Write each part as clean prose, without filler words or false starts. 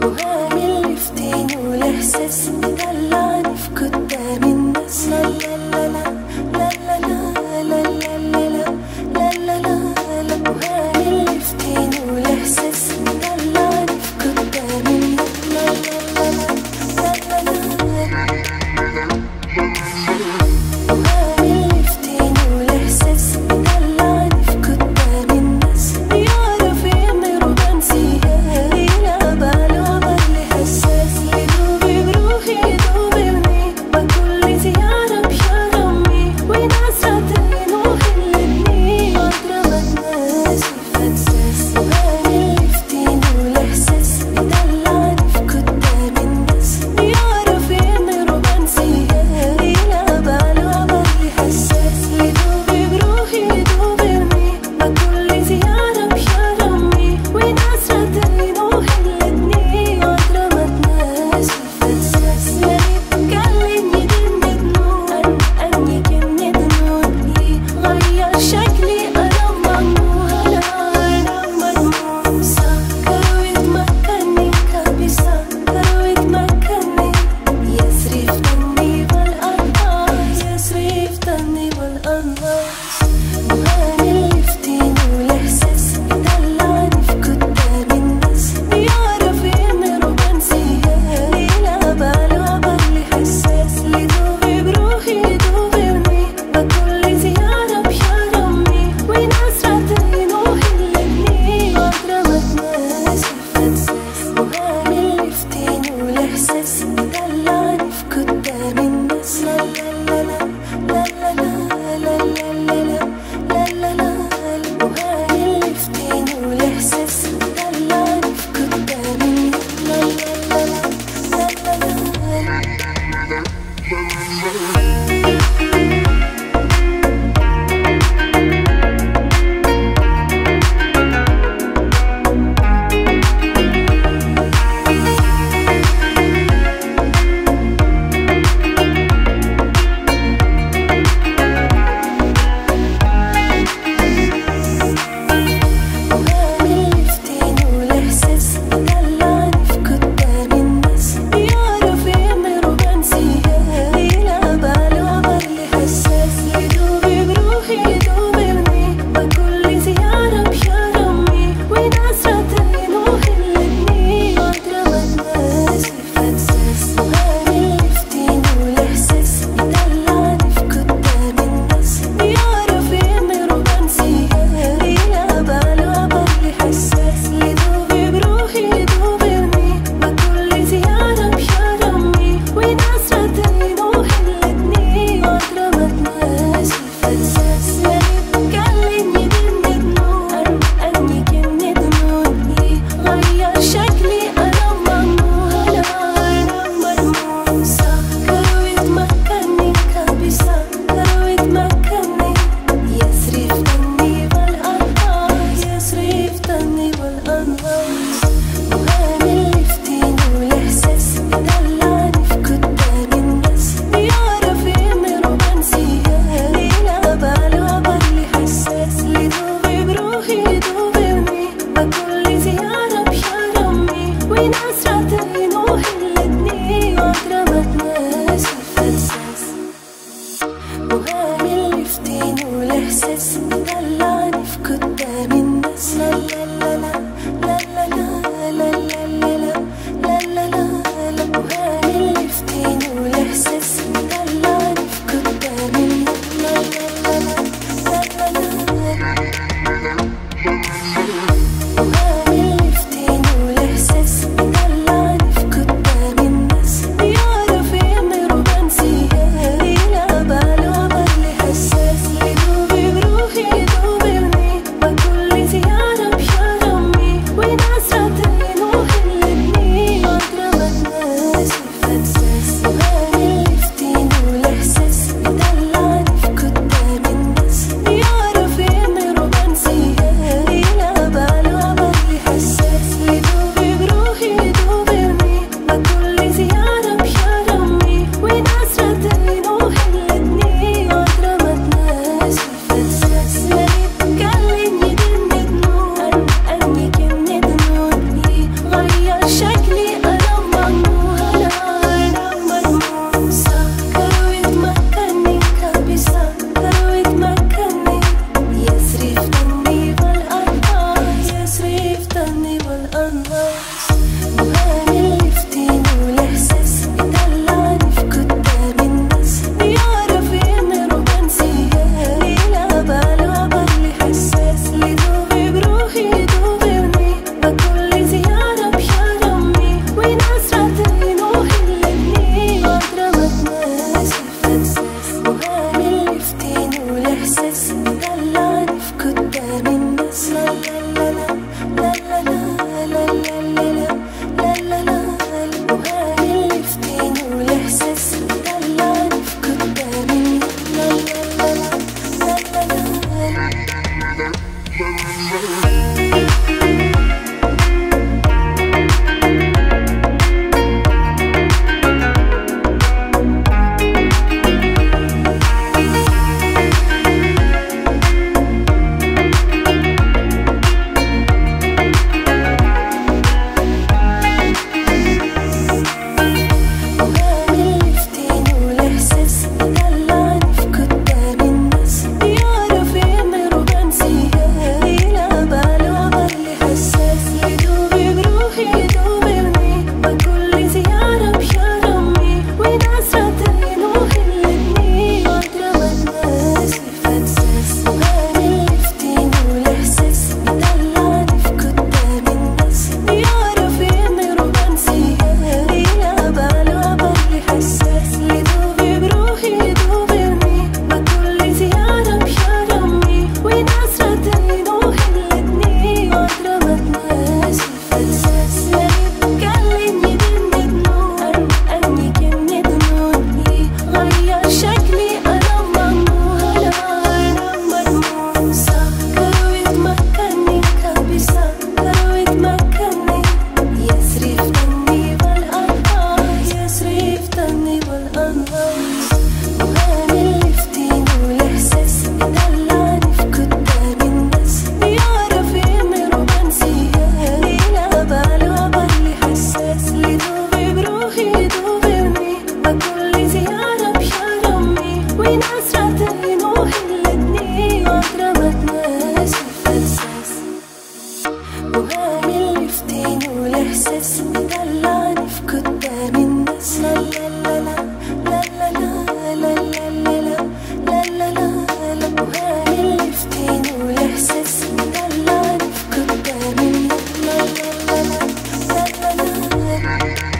We والاحساس مدلعني في قدام الناس. لا لا لا لا لا لا لا لا لا لا لا لا وهاي اللي فتيني والاحساس مدلعني في قدام الناس. لا لا لا لا لا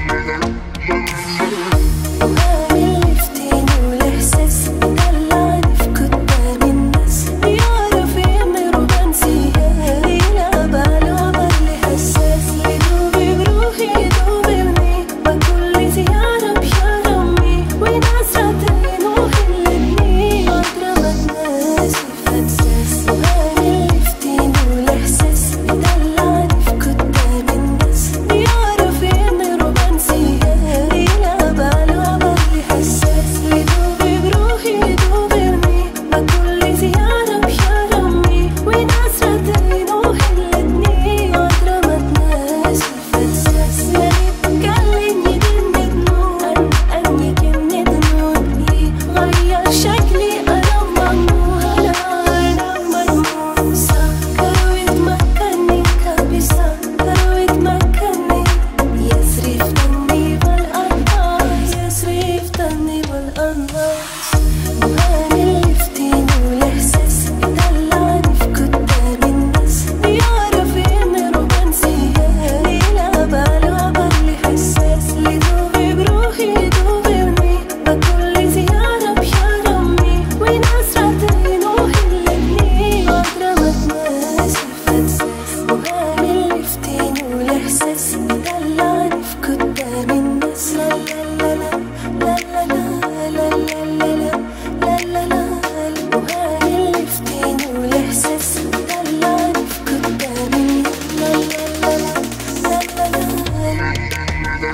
وهاي اللي فتيني والاحساس مدلعني في قدام الناس. يعرف اني رومانسية يلعب على عمر لي حساس. يدوبي بروحي يدوبني بكل زيارة بشرمي وناس راتين وخلتني عطرمت ناسي فانساس. وهاي اللي فتيني والاحساس مدلعني في قدام الناس. يعرف اني رومانسية يلعب على عمر لي حساس. يدوبي بروحي يدوبني بكل زيارة بشرمي وناس راتين وخلتني عطرمت ناسي فانساس. كلمني دني دنون أني كني دنون غير شكلي أنا مجنون. أنا مجنون كروت مكاني كابسة كروت مكاني يسرف دمي بالأنفاس يسرف دمي بالأنفاس. وهاي اللي فتيني والاحساس مدلعني في قدام الناس. يعرف اني رومانسية يلعب على عمر لي حساس. يدوبي بروحي يدوبني بكل زيارة بشرمي وناس راتين وخلتني عطرمت ناسي فانساس. وهاي اللي فتيني والاحساس مدلعني في قدام الناس. لا لا لا لا لا لا لا لا لا لا لا وهاي اللي فتيني والاحساس مدلعني في قدام الناس. لا لا لا لا لا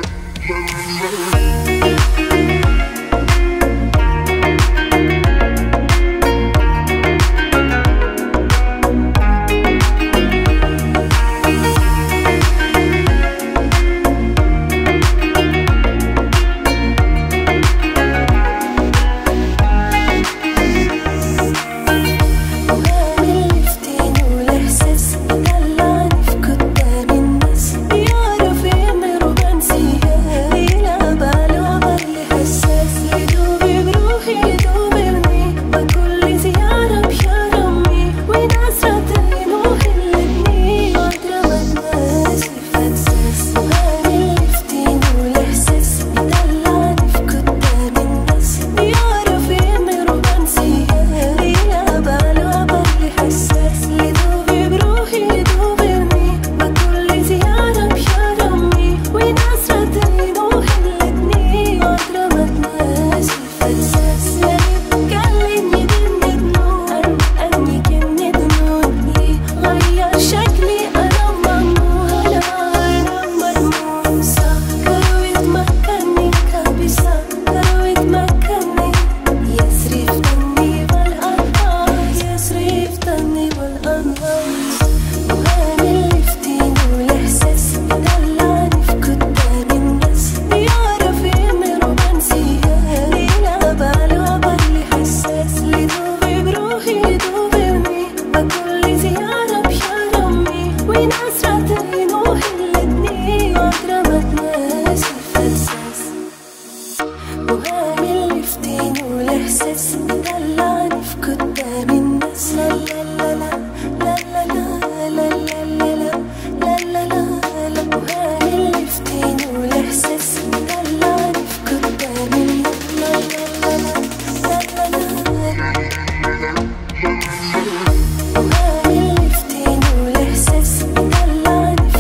وهاي اللي فتيني والاحساس مدلعني في قدام الناس. يعرف اني رومانسية يلعب على عمر لي حساس. يدوبي بروحي يدوبني بكل زيارة بشرمي وناس راتين وخلتني عطرمت ناسي فانساس. وهاي اللي فتيني والاحساس مدلعني في قدام الناس. يعرف اني رومانسية يلعب على عمر لي حساس. يدوبي بروحي يدوبني بكل زيارة بشرمي وناس راتين وخلتني عطرمت ناسي فانساس. كلمني دني دنون أني كني دنون غير شكلي أنا مجنون. أنا مجنون كروت مكاني كابسة كروت مكاني يسرف دمي بالأنفاس يسرف دمي بالأنفاس. وهاي اللي فتيني والاحساس مدلعني في قدام الناس. يعرف اني رومانسية يلعب على عمر لي حساس. يدوبي بروحي يدوبني بكل زيارة بشرمي وناس راتين وخلتني عطرمت ناسي فانساس. وهاي اللي فتيني والاحساس مدلعني في قدام الناس. لا لا لا لا لا لا لا لا لا لا لا وهاي اللي فتيني والاحساس مدلعني في قدام الناس. لا لا لا لا لا وهاي اللي فتيني والاحساس مدلعني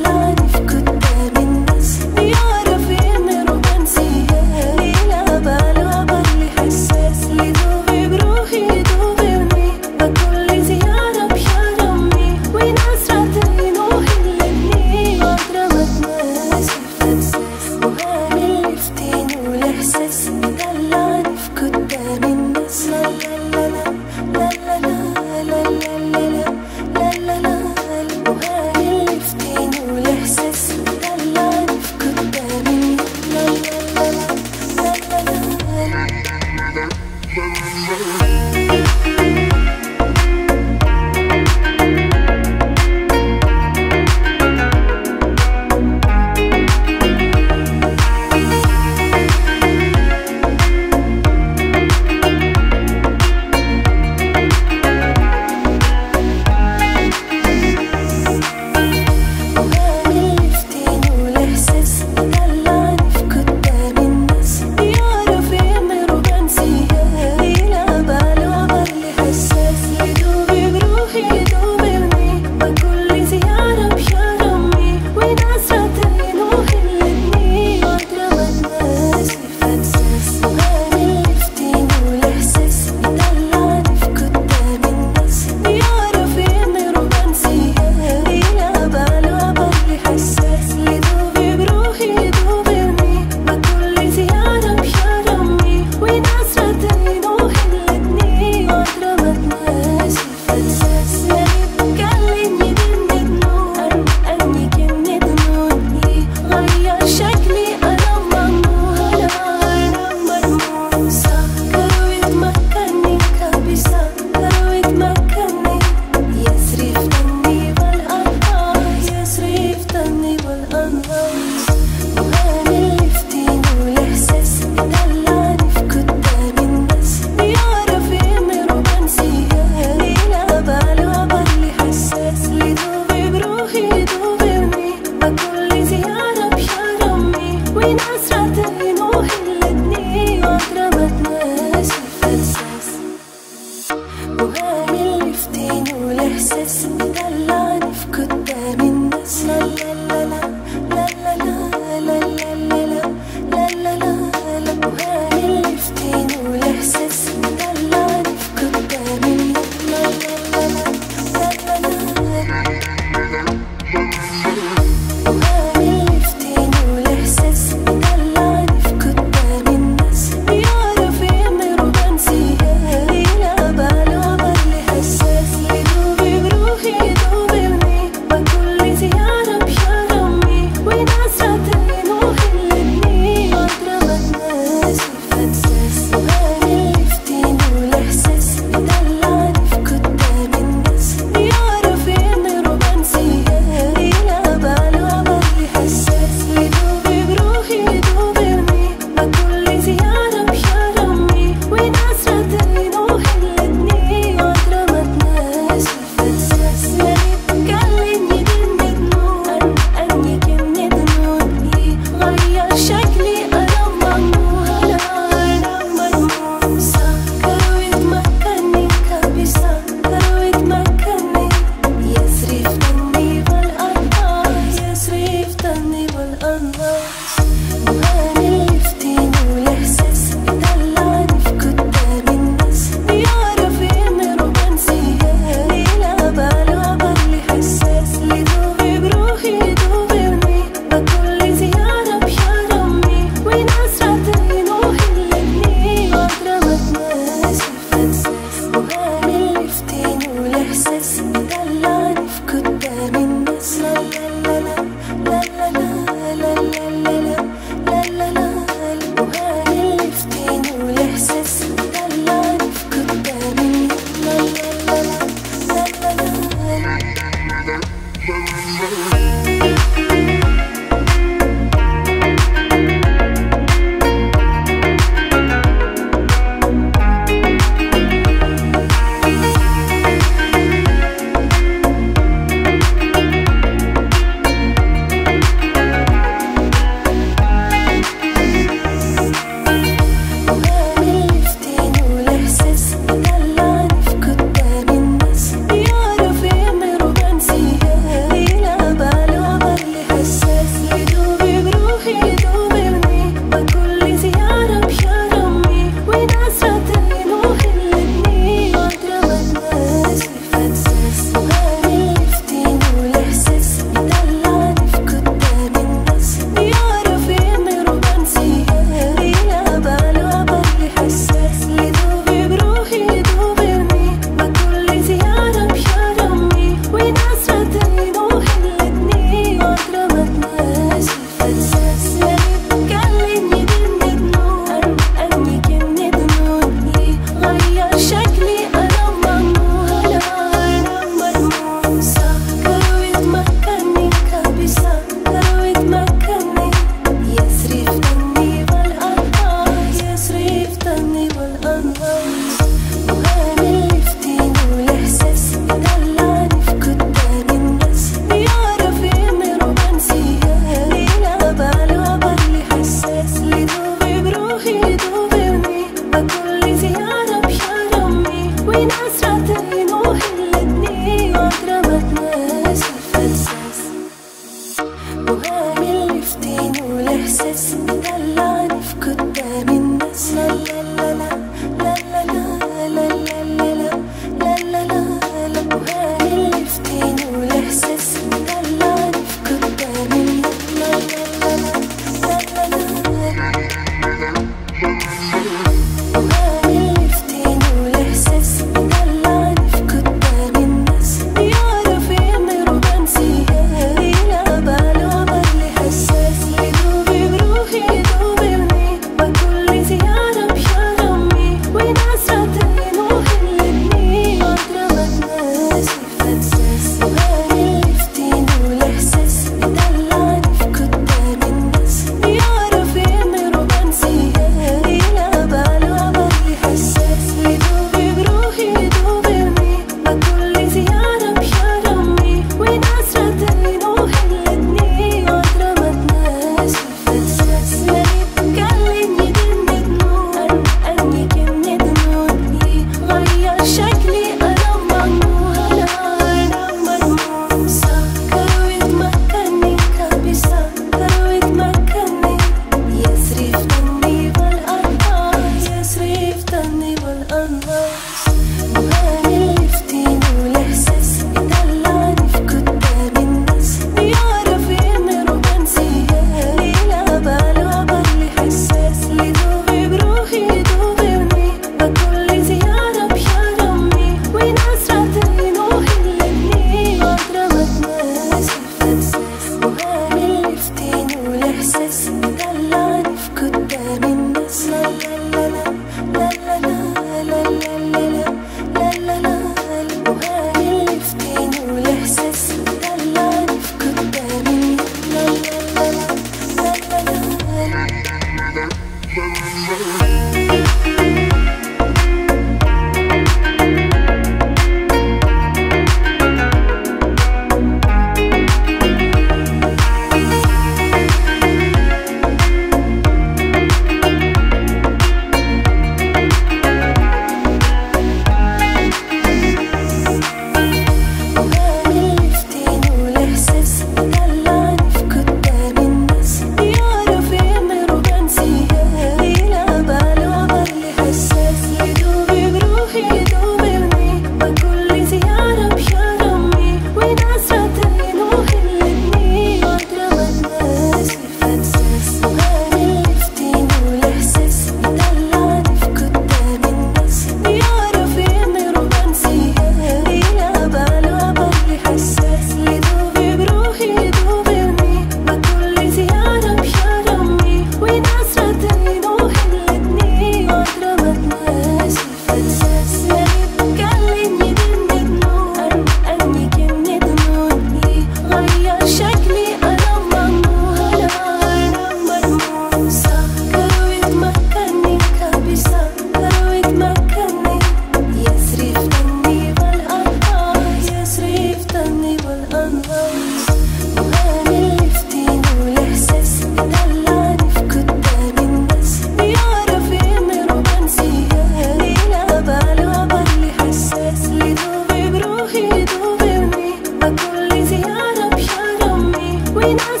وناس